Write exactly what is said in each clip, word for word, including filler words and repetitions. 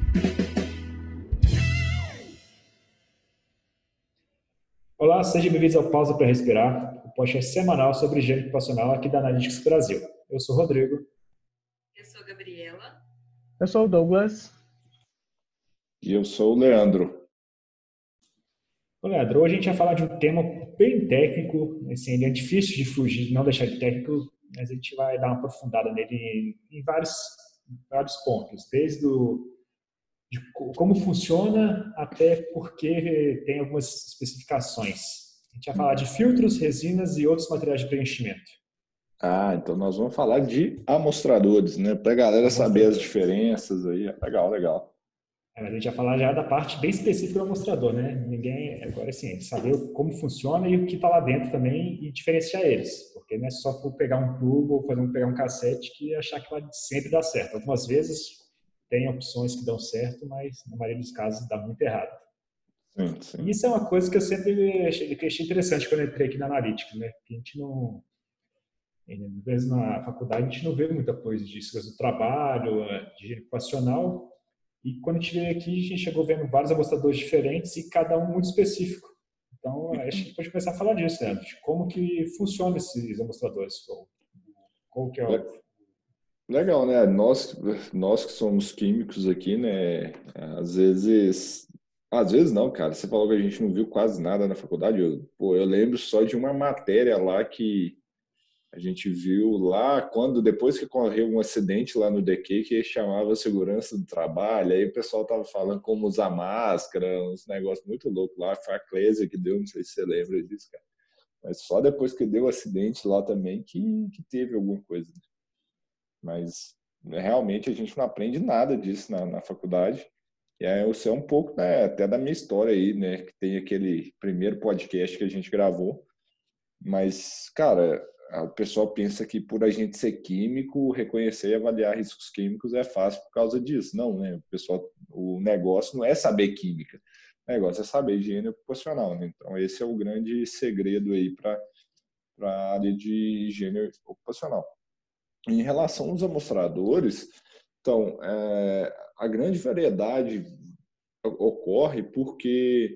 Olá, sejam bem-vindos ao Pausa para Respirar, o podcast semanal sobre higiene ocupacional aqui da Analytics Brasil. Eu sou o Rodrigo. Eu sou a Gabriela. Eu sou o Douglas. E eu sou o Leandro. Ô, Leandro, hoje a gente vai falar de um tema bem técnico, assim, ele é difícil de fugir, de não deixar de técnico, mas a gente vai dar uma aprofundada nele em, em vários, vários pontos, desde o, de como funciona até porque tem algumas especificações. A gente vai falar de filtros, resinas e outros materiais de preenchimento. Ah, então nós vamos falar de amostradores, né? Para a galera saber as diferenças aí. Legal, legal. É, a gente vai falar já da parte bem específica do amostrador, né? Ninguém, agora sim, saber como funciona e o que está lá dentro também e diferenciar eles. Porque não é só por pegar um tubo ou fazer um, pegar um cassete que achar que vai sempre dar certo. Algumas vezes tem opções que dão certo, mas na maioria dos casos dá muito errado. Sim, sim. E isso é uma coisa que eu sempre achei, que achei interessante quando eu entrei aqui na Analytics, né? Que a gente não... Às vezes na faculdade a gente não vê muita coisa disso, coisa do trabalho, de higiene ocupacional. E quando a gente veio aqui, a gente chegou vendo vários amostradores diferentes e cada um muito específico. Então, acho que a gente pode começar a falar disso, né? De como que funcionam esses amostradores. Qual, qual que é o... Legal, né? Nós, nós que somos químicos aqui, né? Às vezes... Às vezes não, cara. Você falou que a gente não viu quase nada na faculdade. Eu, pô, eu lembro só de uma matéria lá que a gente viu lá, quando depois que ocorreu um acidente lá no D Q, que chamava segurança do trabalho, aí o pessoal tava falando como usar máscara, uns negócios muito loucos lá, foi a Clésia que deu, não sei se você lembra disso, cara. Mas só depois que deu o acidente lá também que, que teve alguma coisa. Mas realmente a gente não aprende nada disso na, na faculdade. E aí eu sei um pouco, né, até da minha história aí, né, que tem aquele primeiro podcast que a gente gravou. Mas, cara, o pessoal pensa que por a gente ser químico, reconhecer e avaliar riscos químicos é fácil por causa disso. Não, né? O pessoal, o negócio não é saber química. O negócio é saber higiene ocupacional, né? Então, esse é o grande segredo aí para a área de higiene ocupacional. Em relação aos amostradores, então, é, a grande variedade ocorre porque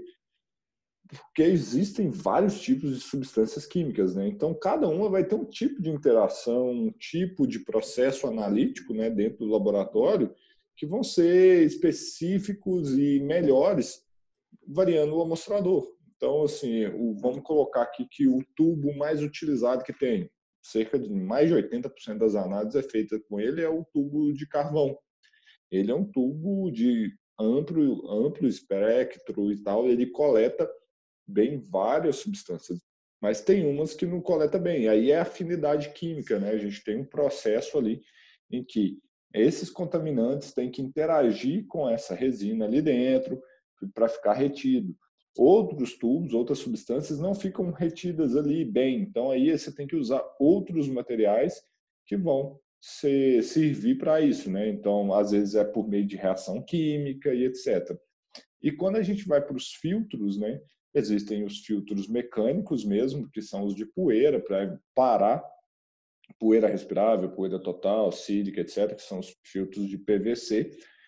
porque existem vários tipos de substâncias químicas, né? Então, cada uma vai ter um tipo de interação, um tipo de processo analítico, né, dentro do laboratório, que vão ser específicos e melhores, variando o amostrador. Então, assim, o, vamos colocar aqui que o tubo mais utilizado que tem, cerca de mais de oitenta por cento das análises é feita com ele, é o tubo de carvão. Ele é um tubo de amplo, amplo espectro e tal, ele coleta bem várias substâncias, mas tem umas que não coleta bem. Aí é afinidade química, né? A gente tem um processo ali em que esses contaminantes têm que interagir com essa resina ali dentro para ficar retido. Outros tubos, outras substâncias não ficam retidas ali bem. Então aí você tem que usar outros materiais que vão ser, servir para isso, né? Então, às vezes é por meio de reação química e etcétera. E quando a gente vai para os filtros, né? Existem os filtros mecânicos mesmo, que são os de poeira, para parar poeira respirável, poeira total, sílica, etcétera, que são os filtros de P V C.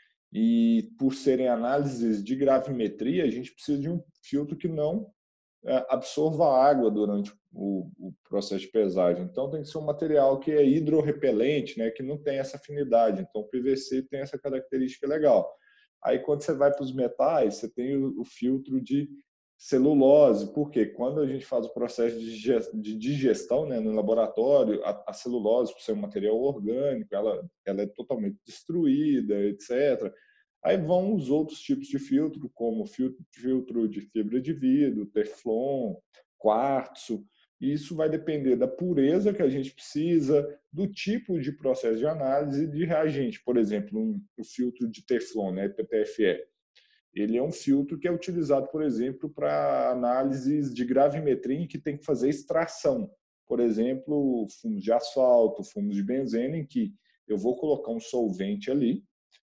E por serem análises de gravimetria, a gente precisa de um filtro que não absorva água durante o, o processo de pesagem. Então tem que ser um material que é hidrorrepelente, né, que não tem essa afinidade. Então o P V C tem essa característica legal. Aí quando você vai para os metais, você tem o, o filtro de celulose, porque quando a gente faz o processo de digestão, né, no laboratório, a, a celulose, por ser um material orgânico, ela, ela é totalmente destruída, etcétera. Aí vão os outros tipos de filtro, como filtro, filtro de fibra de vidro, teflon, quartzo. E isso vai depender da pureza que a gente precisa, do tipo de processo de análise e de reagente. Por exemplo, um, o filtro de teflon, né, P T F E. Ele é um filtro que é utilizado, por exemplo, para análises de gravimetria em que tem que fazer extração. Por exemplo, fumos de asfalto, fumos de benzena, em que eu vou colocar um solvente ali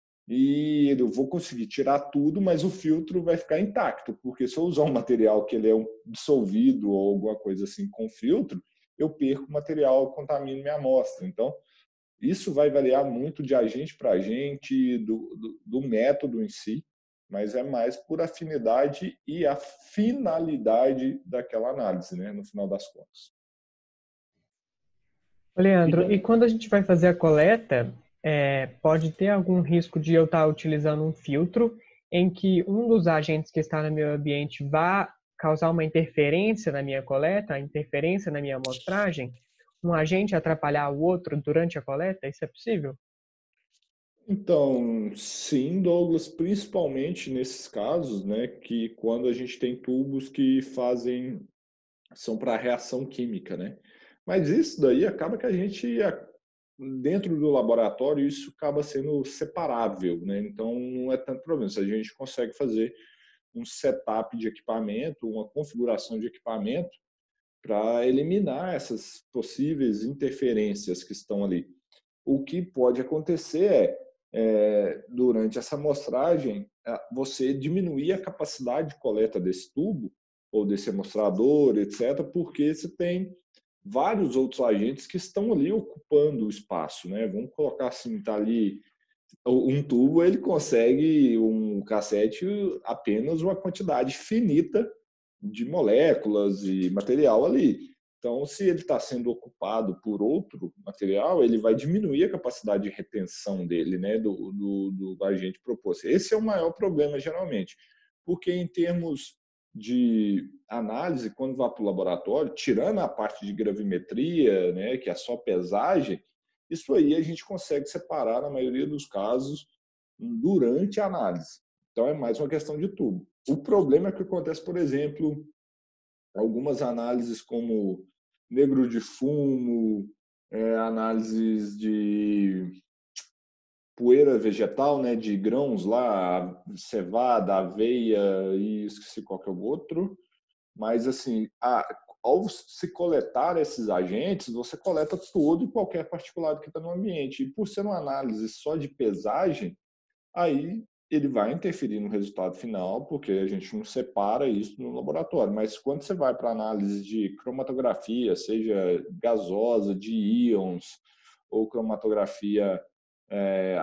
e eu vou conseguir tirar tudo, mas o filtro vai ficar intacto, porque se eu usar um material que ele é um dissolvido ou alguma coisa assim com filtro, eu perco o material, contamino minha amostra. Então, Isso vai variar muito de agente para agente, do, do, do método em si, mas é mais por afinidade e a finalidade daquela análise, né, no final das contas. Leandro, e quando a gente vai fazer a coleta, é, pode ter algum risco de eu estar utilizando um filtro em que um dos agentes que está no meu ambiente vá causar uma interferência na minha coleta, interferência na minha amostragem? Um agente atrapalhar o outro durante a coleta? Isso é possível? Então, sim, Douglas, principalmente nesses casos, né, que quando a gente tem tubos que fazem, são para reação química, né? Mas isso daí acaba que a gente, dentro do laboratório, isso acaba sendo separável, né? Então, não é tanto problema. Se a gente consegue fazer um setup de equipamento, uma configuração de equipamento para eliminar essas possíveis interferências que estão ali. O que pode acontecer é, é durante essa amostragem, você diminuir a capacidade de coleta desse tubo ou desse amostrador, etcétera, porque você tem vários outros agentes que estão ali ocupando o espaço, né? Vamos colocar assim, está ali um tubo, ele consegue um cassete apenas uma quantidade finita de moléculas e material ali. Então, se ele está sendo ocupado por outro material, ele vai diminuir a capacidade de retenção dele, né, do, do, do agente proposto. Esse é o maior problema, geralmente, porque em termos de análise, quando vai para o laboratório, tirando a parte de gravimetria, né, que é só pesagem, isso aí a gente consegue separar, na maioria dos casos, durante a análise. Então, é mais uma questão de tubo. O problema é que acontece, por exemplo, algumas análises como negro de fumo, é, análises de poeira vegetal, né, de grãos lá, cevada, aveia e esqueci qual que é o outro. Mas, assim, a, ao se coletar esses agentes, você coleta todo e qualquer particulado que está no ambiente. E por ser uma análise só de pesagem, aí ele vai interferir no resultado final, porque a gente não separa isso no laboratório. Mas quando você vai para análise de cromatografia, seja gasosa, de íons, ou cromatografia é,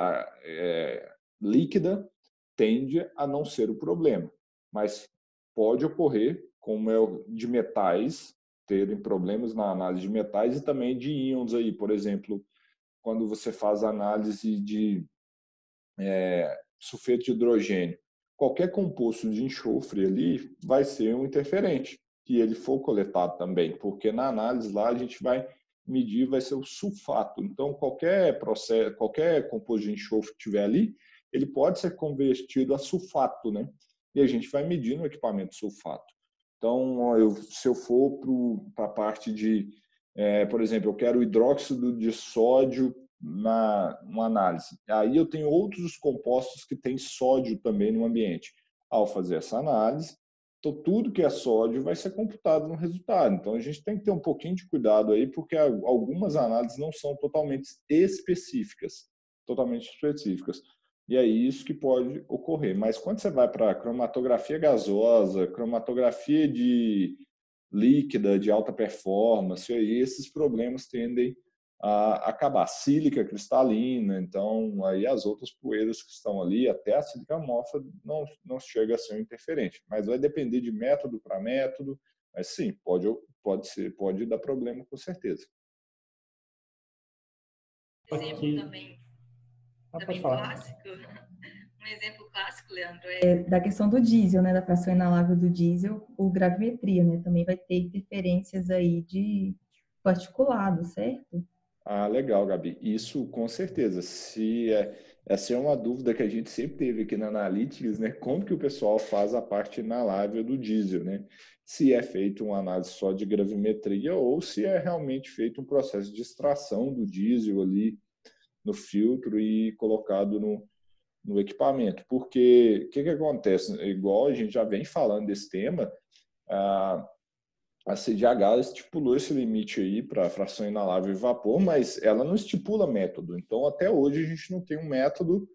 é, líquida, tende a não ser o problema. Mas pode ocorrer, como é de metais, terem problemas na análise de metais e também de íons aí, por exemplo, quando você faz análise de é, sulfeto de hidrogênio, qualquer composto de enxofre ali vai ser um interferente, que ele for coletado também, porque na análise lá a gente vai medir, vai ser o sulfato. Então, qualquer processo, qualquer composto de enxofre que tiver ali, ele pode ser convertido a sulfato, né? E a gente vai medir no equipamento sulfato. Então, eu, se eu for para a parte de, é, por exemplo, eu quero hidróxido de sódio na uma análise. Aí eu tenho outros compostos que têm sódio também no ambiente. Ao fazer essa análise, então tudo que é sódio vai ser computado no resultado. Então a gente tem que ter um pouquinho de cuidado aí, porque algumas análises não são totalmente específicas, totalmente específicas. E é isso que pode ocorrer. Mas quando você vai para cromatografia gasosa, cromatografia de líquida, de alta performance, aí esses problemas tendem a acabar. Sílica cristalina, então aí as outras poeiras que estão ali, até a sílica amorfa não, não chega a ser um interferente, mas vai depender de método para método, mas sim, pode, pode, ser, pode dar problema com certeza. Exemplo também, ah, também pode clássico, um exemplo clássico, Leandro, é da questão do diesel, né, da fração inalável do diesel, o gravimetria, né, também vai ter interferências aí de particulado, certo? Ah, legal, Gabi. Isso com certeza. Se é, essa é uma dúvida que a gente sempre teve aqui na Analytics, né? Como que o pessoal faz a parte inalável do diesel, né? Se é feito uma análise só de gravimetria ou se é realmente feito um processo de extração do diesel ali no filtro e colocado no, no equipamento. Porque o que, que acontece? Igual a gente já vem falando desse tema, ah, a C D H estipulou esse limite aí para fração inalável e vapor, mas ela não estipula método. Então, até hoje, a gente não tem um método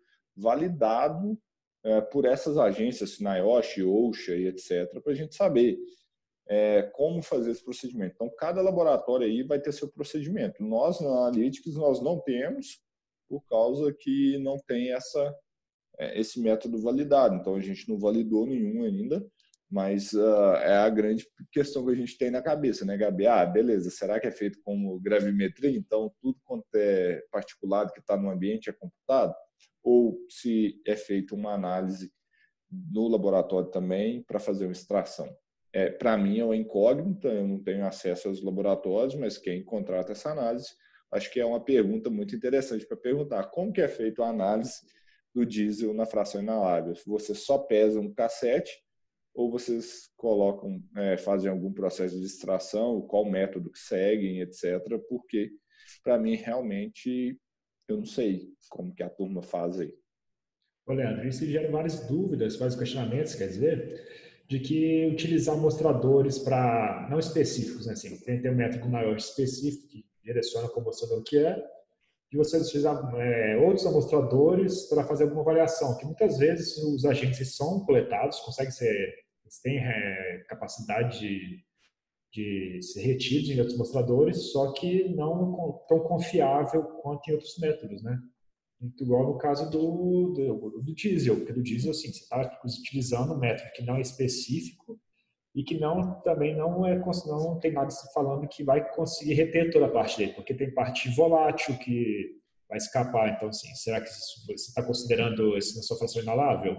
validado é, por essas agências, NIOSH, OSHA e etcétera, para a gente saber é, como fazer esse procedimento. Então, cada laboratório aí vai ter seu procedimento. Nós, na Analytics, nós não temos, por causa que não tem essa, é, esse método validado. Então, a gente não validou nenhum ainda, mas uh, é a grande questão que a gente tem na cabeça, né, Gabi? Ah, beleza, será que é feito como gravimetria? Então, tudo quanto é particulado que está no ambiente é computado? Ou se é feita uma análise no laboratório também para fazer uma extração? É, para mim é uma incógnita, eu não tenho acesso aos laboratórios, mas quem contrata essa análise, acho que é uma pergunta muito interessante para perguntar. Como que é feita a análise do diesel na fração inalável? Você só pesa um cassete ou vocês colocam, é, fazem algum processo de extração, qual método que seguem, etcétera. Porque, para mim, realmente, eu não sei como que a turma faz aí. Ô, Leandro, isso gera várias dúvidas, vários questionamentos, quer dizer, de que utilizar mostradores para não específicos, né? Assim, tem, tem um método maior específico que direciona como você não quer, de você utilizar é, outros amostradores para fazer alguma avaliação, que muitas vezes os agentes são coletados, conseguem ser, eles têm é, capacidade de, de ser retidos em outros mostradores, só que não tão confiável quanto em outros métodos, né? Igual no caso do, do, do diesel, porque do diesel, assim, você está utilizando um método que não é específico e que não, também não, é, não tem nada falando que vai conseguir reter toda a parte dele, porque tem parte volátil que vai escapar. Então, assim, será que isso, você está considerando isso na sua fração inalável?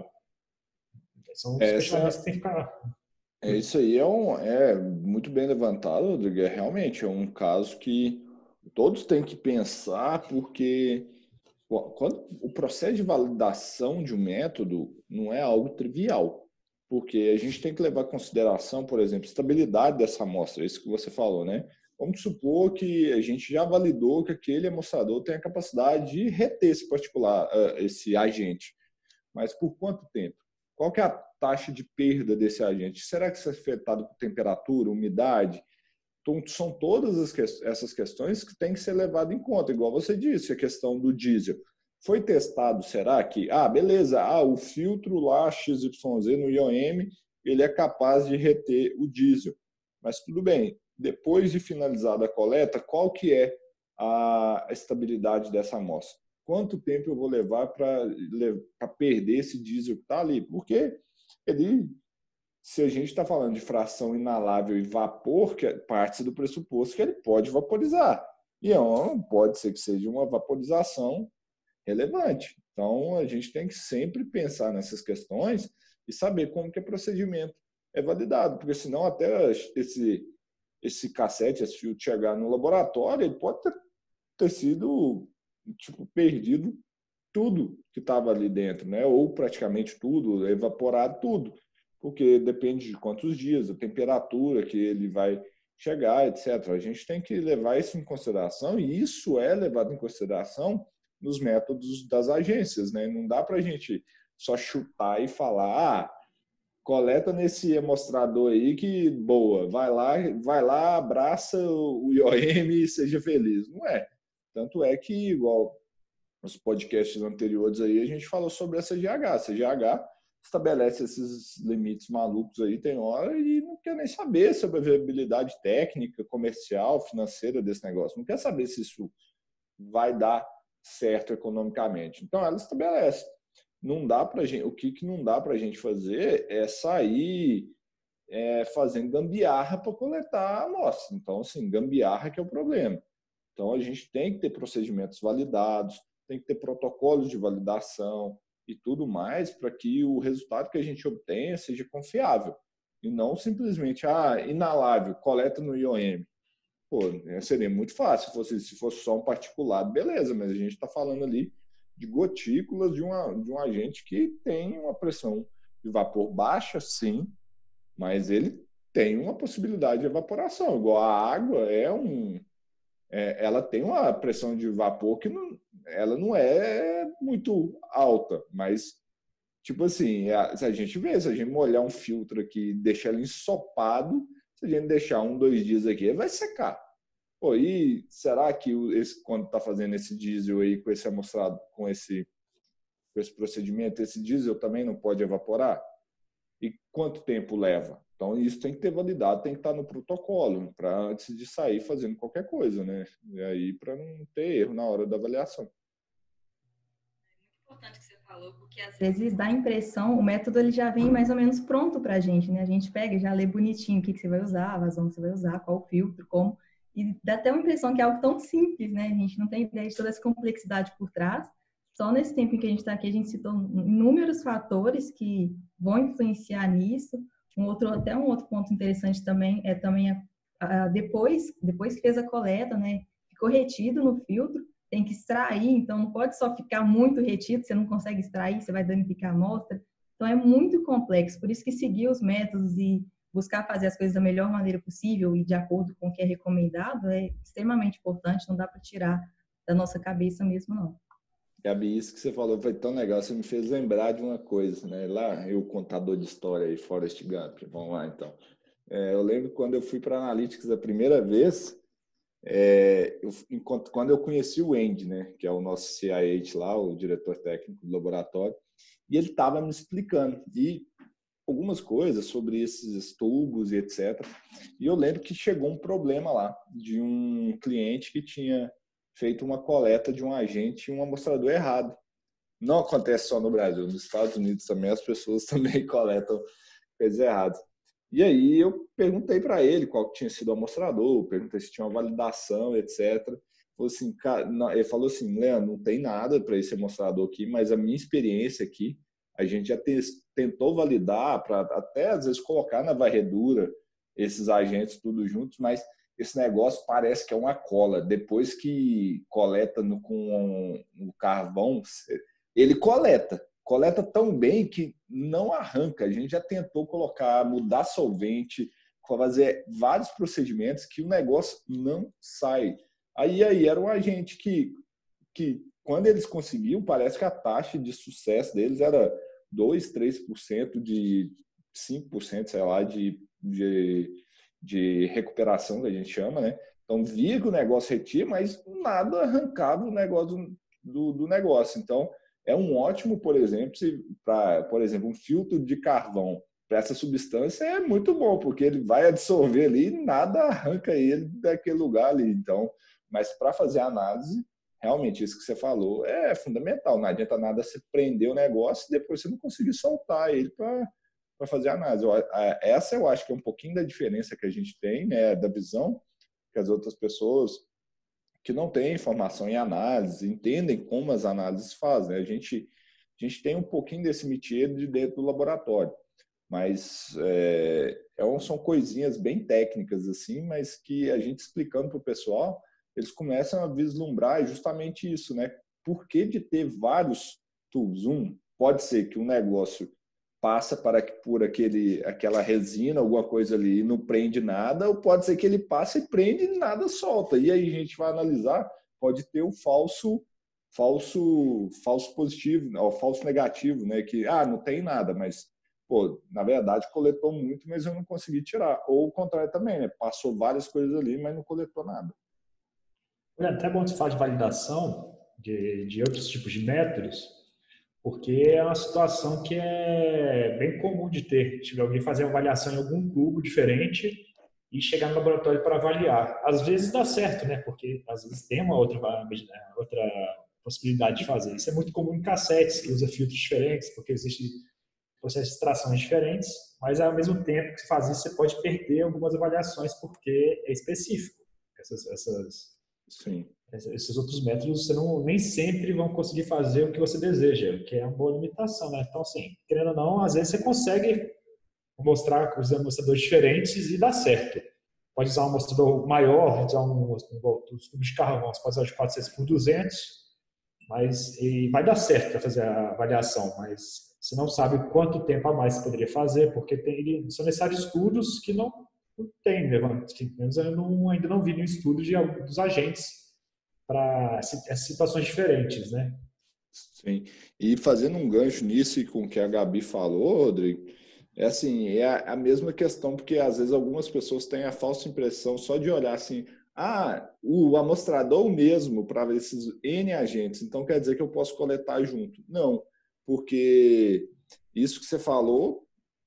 São os questionamentos Essa, que tem que ficar. é isso aí, é, um, é muito bem levantado, Rodrigo. É realmente é um caso que todos têm que pensar, porque quando o processo de validação de um método não é algo trivial, porque a gente tem que levar em consideração, por exemplo, a estabilidade dessa amostra, isso que você falou, né? Vamos supor que a gente já validou que aquele amostrador tem a capacidade de reter esse particular, esse agente, mas por quanto tempo? Qual que é a taxa de perda desse agente? Será que isso é afetado por temperatura, umidade? Então, são todas as que, essas questões que têm que ser levadas em conta. Igual você disse, a questão do diesel. Foi testado, será que... Ah, beleza, ah, o filtro lá, X Y Z, no I O M, ele é capaz de reter o diesel. Mas tudo bem, depois de finalizada a coleta, qual que é a estabilidade dessa amostra? Quanto tempo eu vou levar para perder esse diesel que está ali? Porque ele... Se a gente está falando de fração inalável e vapor, que parte do pressuposto que ele pode vaporizar. E não pode ser que seja uma vaporização relevante. Então, a gente tem que sempre pensar nessas questões e saber como que o procedimento é validado, porque senão até esse, esse cassete, esse filtro chegar no laboratório, ele pode ter, ter sido tipo, perdido tudo que estava ali dentro, né? Ou praticamente tudo, evaporado tudo, porque depende de quantos dias, a temperatura que ele vai chegar, etcétera. A gente tem que levar isso em consideração e isso é levado em consideração nos métodos das agências, né? Não dá para a gente só chutar e falar, ah, coleta nesse amostrador aí que boa, vai lá, vai lá, abraça o I O M e seja feliz. Não é. Tanto é que, igual nos podcasts anteriores aí, a gente falou sobre a C G H. A C G H estabelece esses limites malucos aí, tem hora, e não quer nem saber sobre a viabilidade técnica, comercial, financeira desse negócio. Não quer saber se isso vai dar certo economicamente. Então, ela estabelece. Não dá pra gente, o que, que não dá para a gente fazer é sair é, fazendo gambiarra para coletar a amostra. Então, assim, gambiarra que é o problema. Então, a gente tem que ter procedimentos validados, tem que ter protocolos de validação e tudo mais para que o resultado que a gente obtenha seja confiável. E não simplesmente, ah, inalável, coleta no I O M. Pô, seria muito fácil. Se fosse, se fosse só um particulado, beleza, mas a gente está falando ali de gotículas de, uma, de um agente que tem uma pressão de vapor baixa, sim, mas ele tem uma possibilidade de evaporação. Igual a água é um... É, ela tem uma pressão de vapor que não, ela não é muito alta, mas, tipo assim, a, se a gente vê, se a gente molhar um filtro aqui e deixar ele ensopado, se a gente deixar um, dois dias aqui, ele vai secar. Pô, e será que esse, quando está fazendo esse diesel aí com esse amostrado, com esse, com esse procedimento, esse diesel também não pode evaporar? E quanto tempo leva? Então, isso tem que ter validado, tem que estar no protocolo, para antes de sair fazendo qualquer coisa, né? E aí, para não ter erro na hora da avaliação. Importante que você falou, porque às vezes dá a impressão, o método ele já vem mais ou menos pronto para a gente, né? A gente pega e já lê bonitinho o que, que você vai usar, a vazão que você vai usar, qual o filtro, como, e dá até uma impressão que é algo tão simples, né? A gente não tem ideia de toda essa complexidade por trás. Só nesse tempo em que a gente está aqui, a gente citou inúmeros fatores que vão influenciar nisso. Um outro, até um outro ponto interessante também é também a, a, depois, depois que fez a coleta, né? Ficou retido no filtro, tem que extrair, então não pode só ficar muito retido, você não consegue extrair, você vai danificar a amostra. Então é muito complexo, por isso que seguir os métodos e buscar fazer as coisas da melhor maneira possível e de acordo com o que é recomendado é extremamente importante, não dá para tirar da nossa cabeça mesmo, não. Gabi, isso que você falou foi tão legal, você me fez lembrar de uma coisa, né? Lá, eu, contador de história aí, Forrest Gump, vamos lá então. É, eu lembro quando eu fui para a Analytics a primeira vez, É, eu, enquanto, quando eu conheci o Andy, né, que é o nosso C I H lá, o diretor técnico do laboratório, e ele estava me explicando e algumas coisas sobre esses tubos e etcétera. E eu lembro que chegou um problema lá de um cliente que tinha feito uma coleta de um agente e um amostrador errado. Não acontece só no Brasil, nos Estados Unidos também as pessoas também coletam coisas erradas. E aí eu perguntei para ele qual tinha sido o amostrador, perguntei se tinha uma validação, etcétera. Falei assim, cara, não, ele falou assim, Leandro, não tem nada para esse amostrador aqui, mas a minha experiência aqui, a gente já te, tentou validar para até às vezes colocar na varredura esses agentes tudo juntos, mas esse negócio parece que é uma cola. Depois que coleta no, com o carvão, ele coleta. Coleta tão bem que não arranca. A gente já tentou colocar, mudar solvente, fazer vários procedimentos que o negócio não sai. Aí, aí era um agente que, que, quando eles conseguiam, parece que a taxa de sucesso deles era dois, três por cento de cinco por cento, sei lá, de, de, de recuperação, que a gente chama, né? Então, via que o negócio retia, mas nada arrancava o negócio do, do, do negócio. Então, é um ótimo, por exemplo, para, por exemplo, um filtro de carvão para essa substância é muito bom, porque ele vai absorver ali e nada arranca ele daquele lugar ali. Então, mas para fazer a análise, realmente isso que você falou é fundamental. Não adianta nada você prender o negócio e depois você não conseguir soltar ele para para fazer a análise. Essa eu acho que é um pouquinho da diferença que a gente tem, né, da visão que as outras pessoas que não têm informação em análise, entendem como as análises fazem. A gente, a gente tem um pouquinho desse métier de dentro do laboratório, mas é, são coisinhas bem técnicas, assim, mas que a gente explicando para o pessoal, eles começam a vislumbrar justamente isso, né? Por que de ter vários tubos? Um, pode ser que um negócio passa para, por aquele, aquela resina, alguma coisa ali, e não prende nada, ou pode ser que ele passa e prende e nada solta. E aí a gente vai analisar, pode ter o falso, falso, falso positivo, ou falso negativo, né? Que, ah, não tem nada, mas, pô, na verdade coletou muito, mas eu não consegui tirar. Ou o contrário também, né? Passou várias coisas ali, mas não coletou nada. É até bom você falar de validação de, de outros tipos de métodos, porque é uma situação que é bem comum de ter. Tiver alguém fazer uma avaliação em algum tubo diferente e chegar no laboratório para avaliar. Às vezes dá certo, né? Porque às vezes tem uma outra, outra possibilidade de fazer. Isso é muito comum em cassetes, que usa filtros diferentes, porque existe processos de extrações diferentes, mas ao mesmo tempo que você faz isso, você pode perder algumas avaliações porque é específico. Essas, essas Sim. Esses outros métodos você não, nem sempre vão conseguir fazer o que você deseja, que é uma boa limitação, né? Então, assim, querendo ou não, às vezes você consegue mostrar usando amostradores diferentes e dá certo. Pode usar um amostrador maior, usar um, um, um tubos de carvão, você pode usar de quatrocentos por duzentos, mas e vai dar certo para fazer a avaliação, mas você não sabe quanto tempo a mais você poderia fazer, porque tem, são necessários estudos que não, não tem, né? Eu não, ainda não vi nenhum estudo de, dos agentes para situações diferentes, né? Sim. E fazendo um gancho nisso e com o que a Gabi falou, Rodrigo, é assim, é a, a mesma questão, porque às vezes algumas pessoas têm a falsa impressão só de olhar assim, ah, o amostrador mesmo para esses N agentes, então quer dizer que eu posso coletar junto. Não, porque isso que você falou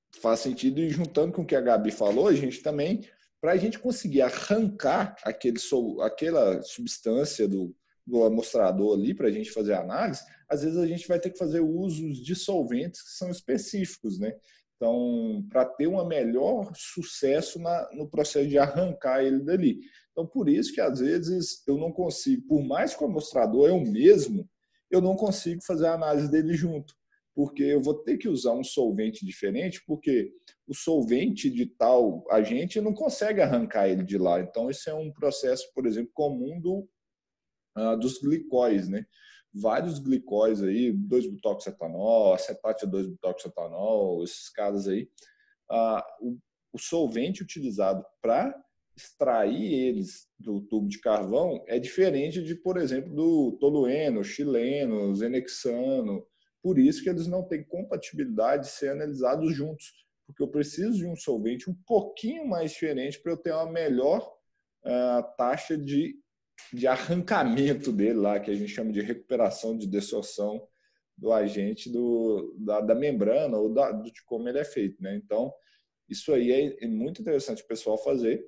faz sentido. E juntando com o que a Gabi falou, a gente também, para a gente conseguir arrancar aquele, aquela substância do, do amostrador ali, para a gente fazer a análise, às vezes a gente vai ter que fazer usos de solventes que são específicos, né? Então, para ter um melhor sucesso na, no processo de arrancar ele dali. Então, por isso que, às vezes, eu não consigo, por mais que o amostrador é o mesmo, eu não consigo fazer a análise dele junto, porque eu vou ter que usar um solvente diferente, porque o solvente de tal agente não consegue arrancar ele de lá. Então, esse é um processo, por exemplo, comum do, uh, dos glicóis, né? Vários glicóis aí, dois butoxetanol, acetato de dois butoxetanol, esses caras aí, uh, o, o solvente utilizado para extrair eles do tubo de carvão é diferente de, por exemplo, do tolueno, xileno, zenexano. Por isso que eles não têm compatibilidade de ser analisados juntos, porque eu preciso de um solvente um pouquinho mais diferente para eu ter uma melhor uh, taxa de, de arrancamento dele lá, que a gente chama de recuperação de desorção do agente do, da, da membrana ou da, de como ele é feito, né? Então, isso aí é, é muito interessante o pessoal fazer,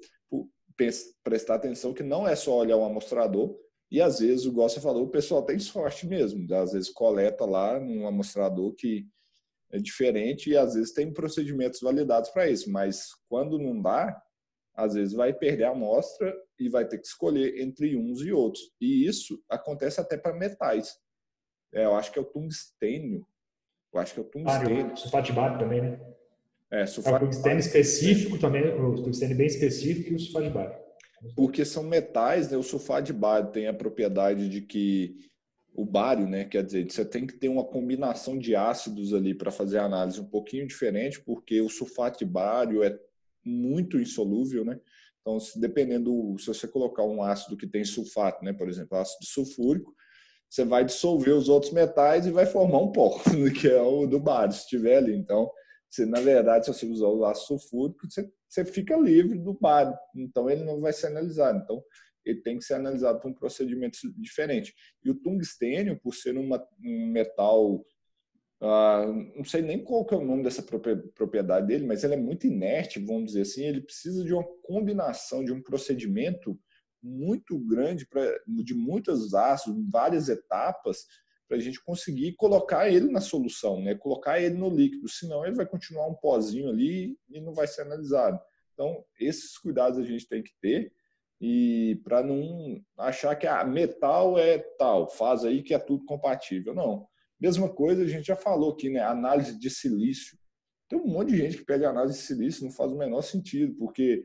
prestar atenção que não é só olhar o amostrador, e às vezes, igual você falou, o pessoal tem sorte mesmo, às vezes coleta lá num amostrador que é diferente e às vezes tem procedimentos validados para isso, mas quando não dá, às vezes vai perder a amostra e vai ter que escolher entre uns e outros. E isso acontece até para metais. É, eu acho que é o tungstênio. Eu acho que é o tungstênio. Ah, o sulfato de bário também, né? É, sulfato é o tungstênio específico também, o tungstênio bem específico e o sulfato de bário. Porque são metais, né? O sulfato de bário tem a propriedade de que o bário, né? Quer dizer, você tem que ter uma combinação de ácidos ali para fazer a análise um pouquinho diferente, porque o sulfato de bário é muito insolúvel, né? Então, se, dependendo, se você colocar um ácido que tem sulfato, né? Por exemplo, ácido sulfúrico, você vai dissolver os outros metais e vai formar um pó, que é o do bário, se tiver ali. Então, você, na verdade, se você usar o ácido sulfúrico, você, você fica livre do bário. Então, ele não vai ser analisado. Então, ele tem que ser analisado por um procedimento diferente. E o tungstênio, por ser uma, um metal, ah, não sei nem qual que é o nome dessa propriedade dele, mas ele é muito inerte, vamos dizer assim, ele precisa de uma combinação, de um procedimento muito grande, pra, de muitos ácidos, várias etapas, para a gente conseguir colocar ele na solução, né? Colocar ele no líquido, senão ele vai continuar um pozinho ali e não vai ser analisado. Então, esses cuidados a gente tem que ter, e para não achar que a ah, metal é tal, faz aí que é tudo compatível. Não. Mesma coisa, a gente já falou aqui, né? Análise de silício. Tem um monte de gente que pede análise de silício, não faz o menor sentido, porque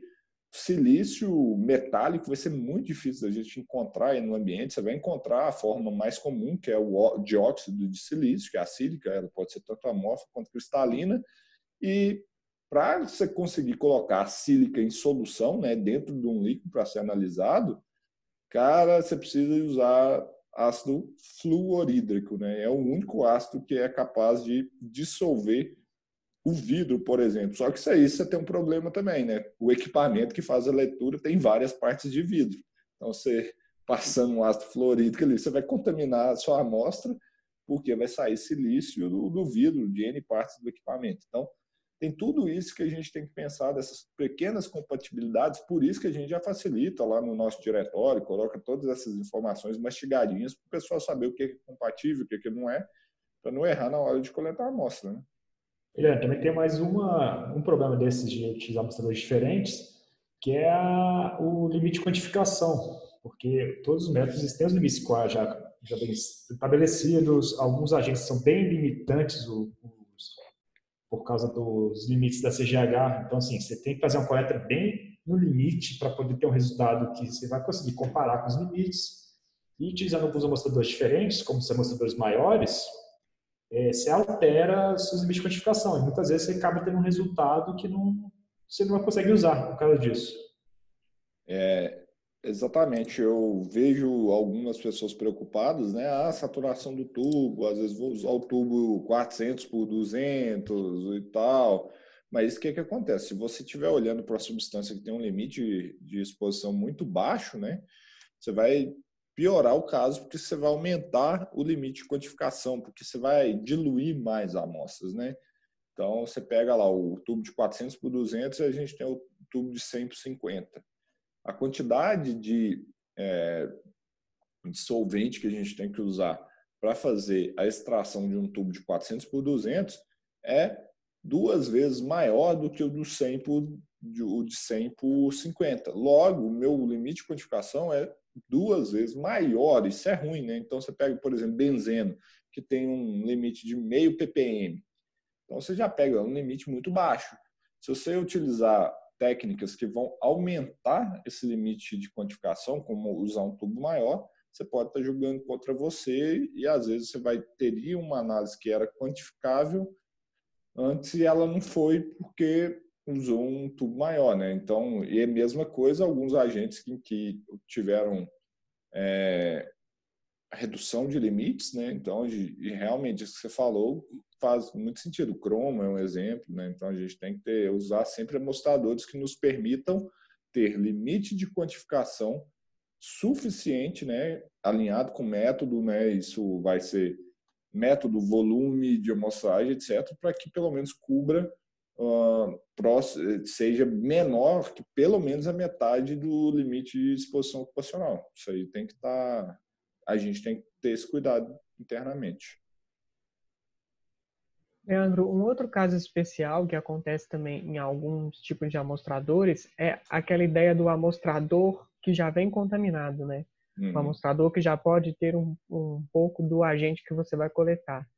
silício metálico vai ser muito difícil da gente encontrar aí no ambiente. Você vai encontrar a forma mais comum, que é o dióxido de silício, que é a sílica, ela pode ser tanto amorfa quanto cristalina, e para você conseguir colocar a sílica em solução, né, dentro de um líquido para ser analisado, cara, você precisa usar ácido fluorídrico, né? É o único ácido que é capaz de dissolver o vidro, por exemplo. Só que isso aí você tem um problema também, né? O equipamento que faz a leitura tem várias partes de vidro. Então, você passando um ácido fluorídrico ali, você vai contaminar a sua amostra, porque vai sair silício do, do vidro, de N partes do equipamento. Então, tem tudo isso que a gente tem que pensar, dessas pequenas compatibilidades, por isso que a gente já facilita lá no nosso diretório, coloca todas essas informações mastigadinhas para o pessoal saber o que é compatível, o que não é, para não errar na hora de coletar a amostra, né? Eliane, também tem mais uma, um problema desses de utilizar amostradores diferentes, que é a, o limite de quantificação, porque todos os métodos têm os limites já, já bem estabelecidos, alguns agentes são bem limitantes o, os, por causa dos limites da C G H, então assim, você tem que fazer uma coleta bem no limite para poder ter um resultado que você vai conseguir comparar com os limites, e utilizando alguns amostradores diferentes, como os amostradores maiores, É, você altera seus limites de quantificação. E muitas vezes você acaba tendo um resultado que não, você não consegue usar por causa disso. É, exatamente. Eu vejo algumas pessoas preocupadas, né? A saturação do tubo, às vezes vou usar o tubo quatrocentos por duzentos e tal. Mas o que, que acontece? Se você estiver olhando para a substância que tem um limite de exposição muito baixo, né? Você vai piorar o caso, porque você vai aumentar o limite de quantificação, porque você vai diluir mais amostras, né? Então, você pega lá o tubo de quatrocentos por duzentos e a gente tem o tubo de cem por cinquenta. A quantidade de, é, de solvente que a gente tem que usar para fazer a extração de um tubo de quatrocentos por duzentos é duas vezes maior do que o do cem por, o de cem por cinquenta. Logo, o meu limite de quantificação é duas vezes maior. Isso é ruim, né? Então, você pega, por exemplo, benzeno, que tem um limite de meio ppm. Então, você já pega um limite muito baixo. Se você utilizar técnicas que vão aumentar esse limite de quantificação, como usar um tubo maior, você pode estar jogando contra você e, às vezes, você vai ter uma análise que era quantificável antes e ela não foi porque usou um tubo maior, né? Então, e é a mesma coisa, alguns agentes que, que tiveram é, redução de limites, né? Então, e realmente, isso que você falou faz muito sentido. O cromo é um exemplo, né? Então, a gente tem que ter, usar sempre amostradores que nos permitam ter limite de quantificação suficiente, né? Alinhado com o método, né? Isso vai ser método, volume de amostragem, etcétera, para que pelo menos cubra, uh, seja menor que pelo menos a metade do limite de exposição ocupacional. Isso aí tem que estar, tá, a gente tem que ter esse cuidado internamente. Leandro, um outro caso especial que acontece também em alguns tipos de amostradores é aquela ideia do amostrador que já vem contaminado, né? Uhum. Um amostrador que já pode ter um, um pouco do agente que você vai coletar.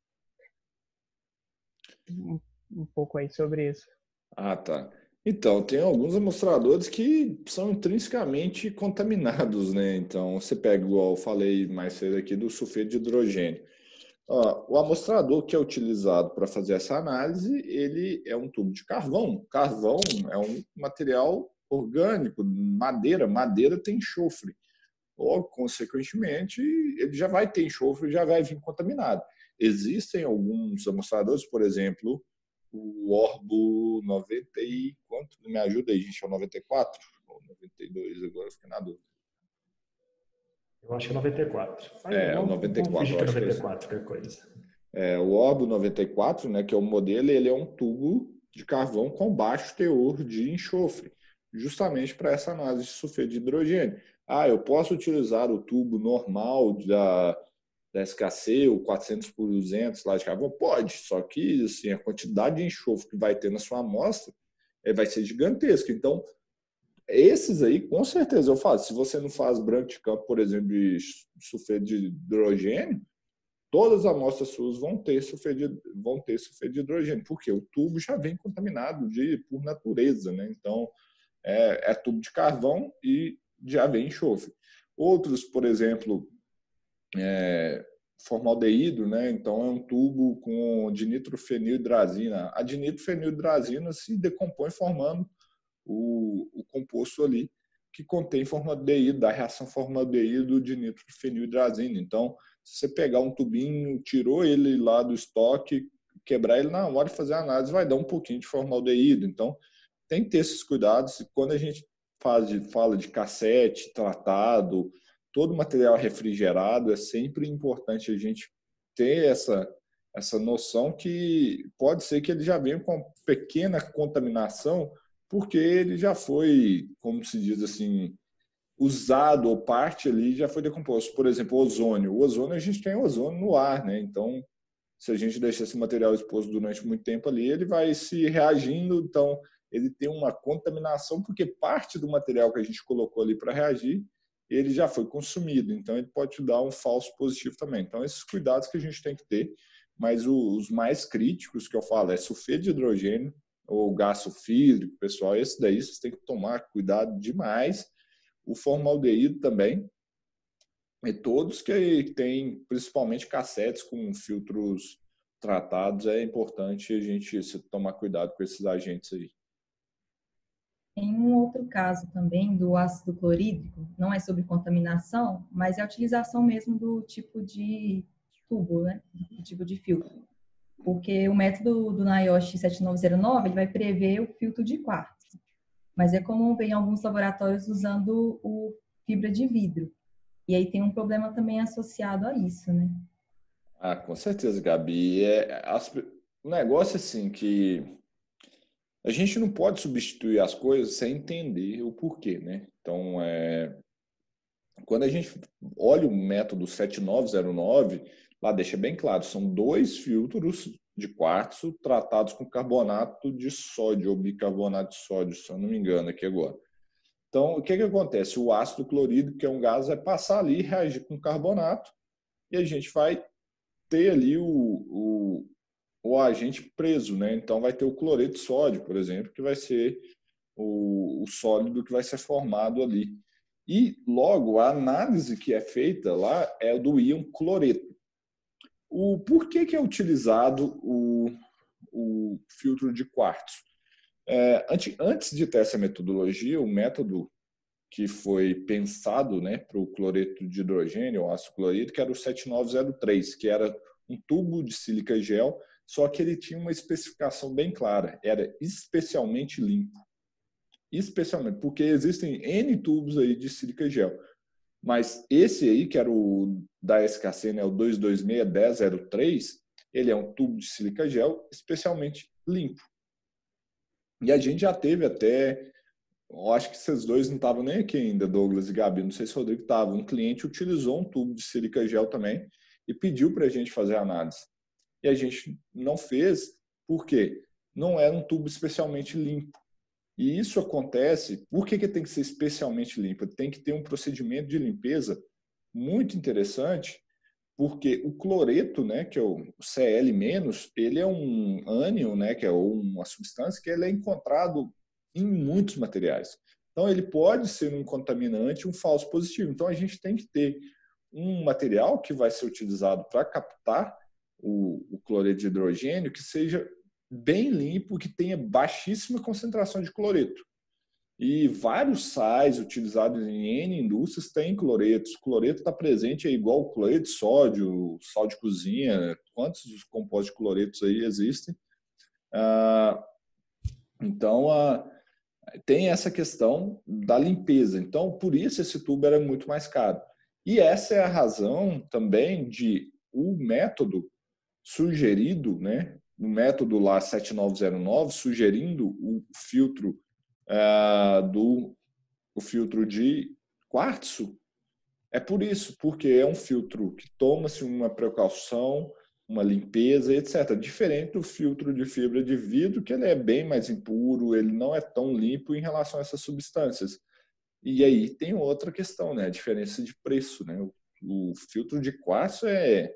Um, um pouco aí sobre isso. Ah, tá. Então, tem alguns amostradores que são intrinsecamente contaminados, né? Então, você pega, igual eu falei mais cedo aqui, do sulfeto de hidrogênio. O amostrador que é utilizado para fazer essa análise, ele é um tubo de carvão. Carvão é um material orgânico, madeira. Madeira tem enxofre. Ou, consequentemente, ele já vai ter enxofre, já vai vir contaminado. Existem alguns amostradores, por exemplo, o Orbo noventa e... Quanto? Me ajuda aí, gente, é o noventa e quatro? Ou noventa e dois, agora eu fiquei na dúvida. Eu acho que é noventa e quatro. Aí, é, vamos, o noventa e quatro. Vamos fingir que é noventa e quatro, qualquer coisa. É, o Orbo noventa e quatro, né, que é o modelo, ele é um tubo de carvão com baixo teor de enxofre, justamente para essa análise de sulfeto de hidrogênio. Ah, eu posso utilizar o tubo normal da, da S K C, o quatrocentos por duzentos lá de carvão? Pode, só que assim, a quantidade de enxofre que vai ter na sua amostra é, vai ser gigantesca. Então, esses aí, com certeza eu faço. Se você não faz branco de campo, por exemplo, de sulfeto de hidrogênio, todas as amostras suas vão ter sulfeto de, vão ter sulfeto de hidrogênio, porque o tubo já vem contaminado de, por natureza, né? Então, é, é tubo de carvão e já vem enxofre. Outros, por exemplo, é, formaldeído, né? Então, é um tubo com dinitrofenilhidrazina. A dinitrofenilhidrazina se decompõe formando O, o composto ali que contém formaldeído, da reação formaldeído de nitrofenilhidrazina. Então, se você pegar um tubinho, tirou ele lá do estoque, quebrar ele na hora e fazer a análise, vai dar um pouquinho de formaldeído. Então, tem que ter esses cuidados. Quando a gente faz de, fala de cassete, tratado, todo material refrigerado, é sempre importante a gente ter essa, essa noção que pode ser que ele já venha com pequena contaminação, porque ele já foi, como se diz assim, usado, ou parte ali já foi decomposto. Por exemplo, o ozônio. O ozônio, a gente tem ozônio no ar, né? Então, se a gente deixar esse material exposto durante muito tempo ali, ele vai se reagindo, então ele tem uma contaminação, porque parte do material que a gente colocou ali para reagir, ele já foi consumido, então ele pode te dar um falso positivo também. Então, esses cuidados que a gente tem que ter, mas os mais críticos que eu falo é sulfeto de hidrogênio, ou gás sulfídrico, pessoal, esse daí vocês têm que tomar cuidado demais. O formaldeído também, e todos que têm, principalmente cassetes com filtros tratados, é importante a gente tomar cuidado com esses agentes aí. Tem um outro caso também do ácido clorídrico, não é sobre contaminação, mas é a utilização mesmo do tipo de tubo, né? Do tipo de filtro. Porque o método do NIOSH sete nove zero nove ele vai prever o filtro de quartzo. Mas é comum ver em alguns laboratórios usando o fibra de vidro. E aí tem um problema também associado a isso, né? Ah, com certeza, Gabi. É, as, o negócio assim que a gente não pode substituir as coisas sem entender o porquê, né? Então, é, quando a gente olha o método sete nove zero nove, lá deixa bem claro, são dois filtros de quartzo tratados com carbonato de sódio ou bicarbonato de sódio, se eu não me engano aqui agora. Então, o que que acontece? O ácido clorídrico, que é um gás, vai passar ali, reagir com carbonato, e a gente vai ter ali o, o, o agente preso, né? Então, vai ter o cloreto de sódio, por exemplo, que vai ser o, o sólido que vai ser formado ali. E, logo, a análise que é feita lá é do íon cloreto. O, por que que é utilizado o, o filtro de quartzo? É, antes, antes de ter essa metodologia, o método que foi pensado, né, para o cloreto de hidrogênio, o ácido clorídrico, era o sete nove zero três, que era um tubo de sílica gel, só que ele tinha uma especificação bem clara, era especialmente limpo. Especialmente, porque existem N tubos aí de sílica gel. Mas esse aí, que era o da S K C, né, o dois dois seis um zero zero três, ele é um tubo de sílica gel especialmente limpo. E a gente já teve até, eu acho que esses dois não estavam nem aqui ainda, Douglas e Gabi, não sei se o Rodrigo estava, um cliente utilizou um tubo de sílica gel também e pediu para a gente fazer a análise. E a gente não fez, por quê? Não era um tubo especialmente limpo. E isso acontece, por que que tem que ser especialmente limpo? Tem que ter um procedimento de limpeza muito interessante, porque o cloreto, né, que é o C L menos, ele é um ânion, né, que é uma substância que ele é encontrado em muitos materiais. Então, ele pode ser um contaminante, um falso positivo. Então, a gente tem que ter um material que vai ser utilizado para captar o, o cloreto de hidrogênio que seja bem limpo, que tenha baixíssima concentração de cloreto. E vários sais utilizados em N indústrias têm cloretos. O cloreto está presente, é igual o cloreto de sódio, sal de cozinha, quantos compostos de cloretos aí existem. Ah, então, ah, tem essa questão da limpeza. Então, por isso esse tubo era muito mais caro. E essa é a razão também de o método sugerido, né, o método lá sete nove zero nove, sugerindo o filtro Uh, do o filtro de quartzo, é por isso, porque é um filtro que toma-se uma precaução, uma limpeza, etcétera. Diferente do filtro de fibra de vidro, que ele é bem mais impuro, ele não é tão limpo em relação a essas substâncias. E aí tem outra questão, né? A diferença de preço, né? O, o filtro de quartzo é,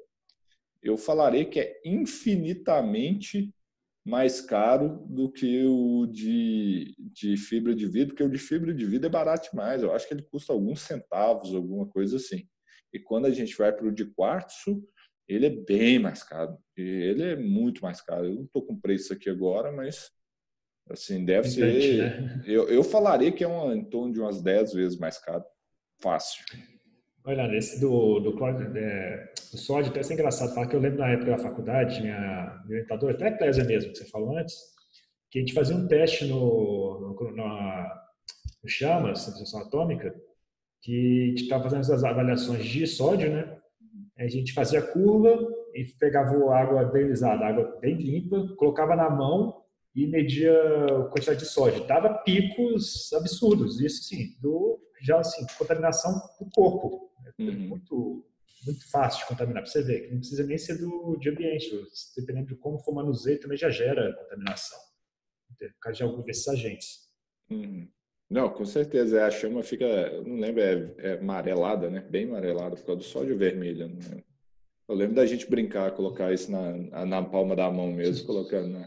eu falarei que é infinitamente mais caro do que o de, de fibra de vidro, porque o de fibra de vidro é barato demais. Eu acho que ele custa alguns centavos, alguma coisa assim. E quando a gente vai para o de quartzo, ele é bem mais caro. E ele é muito mais caro. Eu não estou com preço aqui agora, mas assim, deve Gigante, ser... né? Eu, eu falaria que é uma, em torno de umas dez vezes mais caro. Fácil. Olha, esse do, do, cloro- é, do sódio até é engraçado falar que eu lembro na época da faculdade, minha, minha orientadora, até a Clésia mesmo, que você falou antes, que a gente fazia um teste no, no, na, no Chamas, na fissão atômica, que a gente estava fazendo as avaliações de sódio, né? A gente fazia a curva e pegava a água deionizada, água bem limpa, colocava na mão e media a quantidade de sódio. Dava picos absurdos, isso sim, do, já assim, contaminação do corpo. É Uhum. muito, muito fácil de contaminar, para você ver, que não precisa nem ser do de ambiente, dependendo de como for o manuseio, também já gera contaminação, por causa de algum desses agentes. Uhum. Não, com certeza. A chama fica, eu não lembro, é, é amarelada, né? Bem amarelada, por causa do sódio vermelho. Né? Eu lembro da gente brincar, colocar isso na, na palma da mão mesmo, colocando na,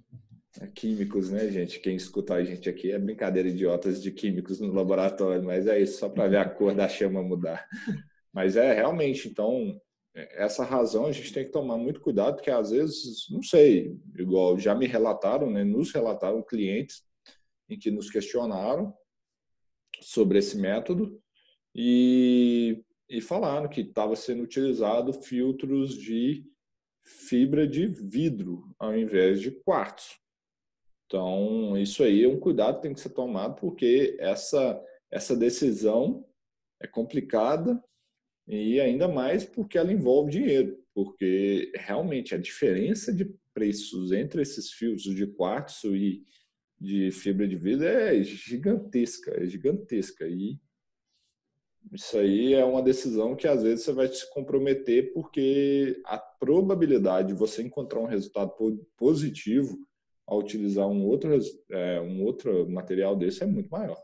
na químicos, né, gente? Quem escuta a gente aqui é brincadeira idiotas de químicos no laboratório, mas é isso, só para ver a cor da chama mudar. Mas é realmente, então, essa razão a gente tem que tomar muito cuidado, porque às vezes, não sei, igual já me relataram, né? Nos relataram clientes em que nos questionaram sobre esse método e, e falaram que estava sendo utilizado filtros de fibra de vidro ao invés de quartzo. Então, isso aí é um cuidado que tem que ser tomado, porque essa, essa decisão é complicada e ainda mais porque ela envolve dinheiro. porque realmente a diferença de preços entre esses filtros de quartzo e de fibra de vidro é gigantesca, é gigantesca. E isso aí é uma decisão que às vezes você vai se comprometer porque a probabilidade de você encontrar um resultado positivo ao utilizar um outro, é, um outro material desse é muito maior.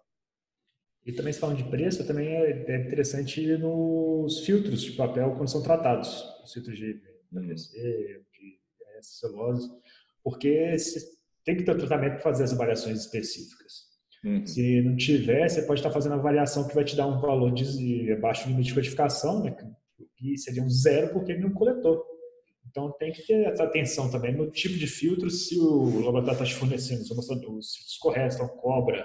E também, se falando de preço, também é, é interessante ir nos filtros de papel quando são tratados, os filtros de P V C, hum. de é, celulose, porque tem que ter um tratamento para fazer as variações específicas. Uhum. Se não tiver, você pode estar fazendo a variação que vai te dar um valor de abaixo do limite de codificação, né, que seria um zero porque ele não coletou. Então tem que ter essa atenção também no tipo de filtro, se o laboratório está te fornecendo os filtros corretos, então cobra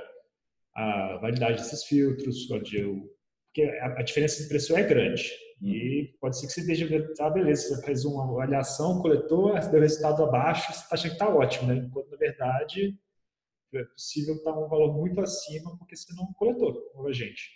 a validade desses filtros, porque a diferença de preço é grande. Uhum. E pode ser que você esteja, ah, beleza, você faz uma avaliação, coletou, deu resultado abaixo, você está achando que está ótimo, né? Enquanto na verdade é possível estar um valor muito acima porque você não coletou com a gente.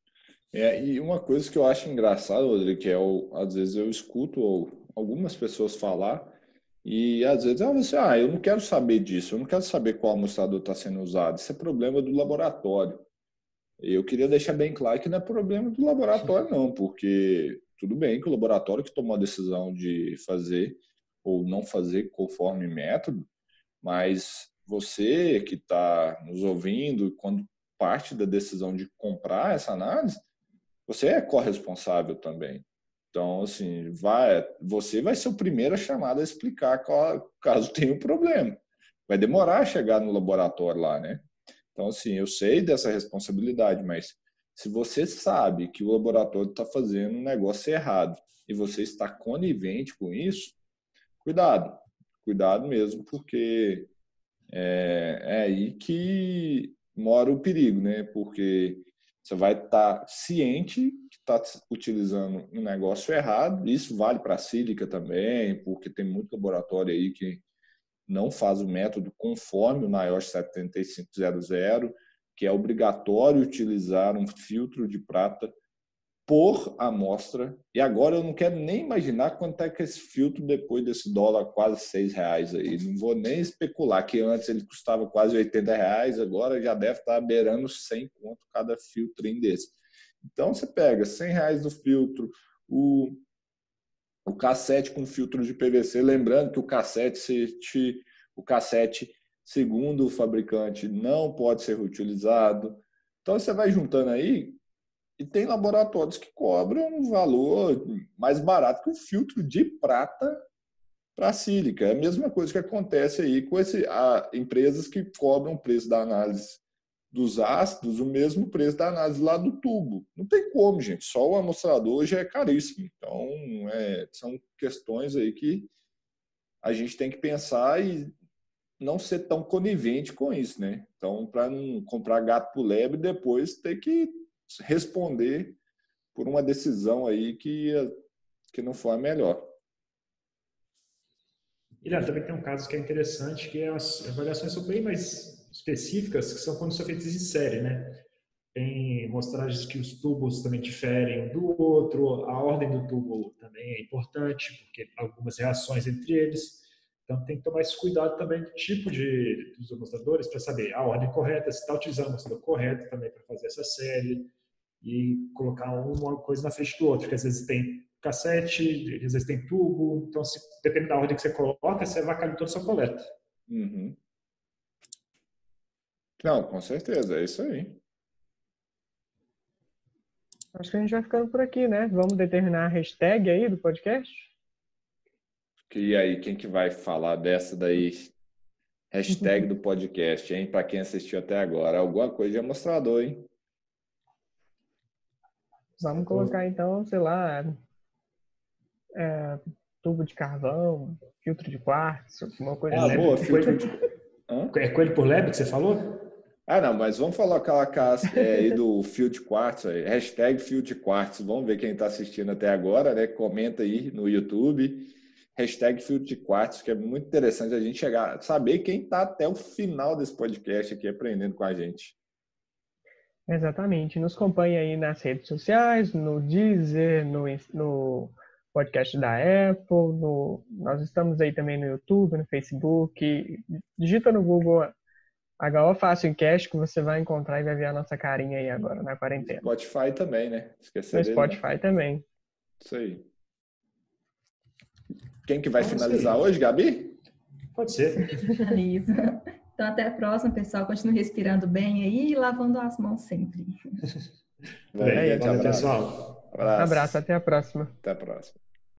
É, e uma coisa que eu acho engraçado, Rodrigo, que é, o, às vezes eu escuto algumas pessoas falar e às vezes ah, você, ah, eu não quero saber disso, eu não quero saber qual amostrador está sendo usado, isso é problema do laboratório. Eu queria deixar bem claro que não é problema do laboratório não, porque tudo bem que o laboratório que tomou a decisão de fazer ou não fazer conforme método, mas você que está nos ouvindo, quando parte da decisão de comprar essa análise, você é corresponsável também. Então, assim, vai, você vai ser o primeiro a chamar a explicar qual, caso tenha um problema. Vai demorar a chegar no laboratório lá, né? Então, assim, eu sei dessa responsabilidade, mas se você sabe que o laboratório está fazendo um negócio errado e você está conivente com isso, cuidado. Cuidado mesmo, porque é, é aí que mora o perigo, né? Porque você vai estar ciente que está utilizando um negócio errado. Isso vale para a sílica também, porque tem muito laboratório aí que não faz o método conforme o N I O S sete cinco zero zero, que é obrigatório utilizar um filtro de prata por amostra. E agora eu não quero nem imaginar quanto é que esse filtro, depois desse dólar quase seis reais aí. Não vou nem especular, que antes ele custava quase oitenta reais, agora já deve estar beirando cem conto cada filtrinho desse. Então você pega cem reais do filtro, o, o cassete com filtro de P V C, lembrando que o cassete, se te, o cassete, segundo o fabricante, não pode ser reutilizado. Então você vai juntando aí. E tem laboratórios que cobram um valor mais barato que o filtro de prata para sílica. É a mesma coisa que acontece aí com esse, a, empresas que cobram o preço da análise dos ácidos, o mesmo preço da análise lá do tubo. Não tem como, gente. Só o amostrador já é caríssimo. Então, é, são questões aí que a gente tem que pensar e não ser tão conivente com isso, né? Então, para não comprar gato por lebre e depois ter que responder por uma decisão aí que, que não foi a melhor. E lá, também tem um caso que é interessante, que é as avaliações são bem mais específicas, que são quando são feitas em série, né? Tem mostragens que os tubos também diferem um do outro, a ordem do tubo também é importante, porque algumas reações entre eles. Então tem que tomar esse cuidado também do tipo de dos amostradores para saber a ordem correta, se está utilizando o amostrador correto também para fazer essa série e colocar uma coisa na frente do outro, porque às vezes tem cassete, às vezes tem tubo, então se depende da ordem que você coloca, você vai cair toda a sua coleta. Uhum. Não, com certeza, é isso aí. Acho que a gente vai ficando por aqui, né? Vamos determinar a hashtag aí do podcast? E aí, quem que vai falar dessa daí? Hashtag do podcast, hein? Para quem assistiu até agora. Alguma coisa de amostrador, hein? Vamos colocar então, sei lá, é, tubo de carvão, filtro de quartzo, alguma coisa ah, assim. Boa, filtro de... É coelho por lebre que você falou? Ah, não, mas vamos falar aquela casa é, aí do fio de quartzo, aí. Hashtag fio de quartzo. Vamos ver quem está assistindo até agora, né? Comenta aí no YouTube. Hashtag fio de quartzo, que é muito interessante a gente chegar, saber quem está até o final desse podcast aqui aprendendo com a gente. Exatamente. Nos acompanhe aí nas redes sociais, no Deezer, no, no podcast da Apple, no, nós estamos aí também no YouTube, no Facebook. Digita no Google H O Fácilcast que você vai encontrar e vai ver a nossa carinha aí agora, na quarentena. Spotify também, né? Esquecer No dele, Spotify né? também. Isso aí. Quem que vai Então, finalizar hoje, Gabi? Pode ser. Finaliza. Então, até a próxima, pessoal. Continue respirando bem aí e lavando as mãos sempre. Vai, Bem, grande valeu, abraço. pessoal. Um abraço, até a próxima. Até a próxima.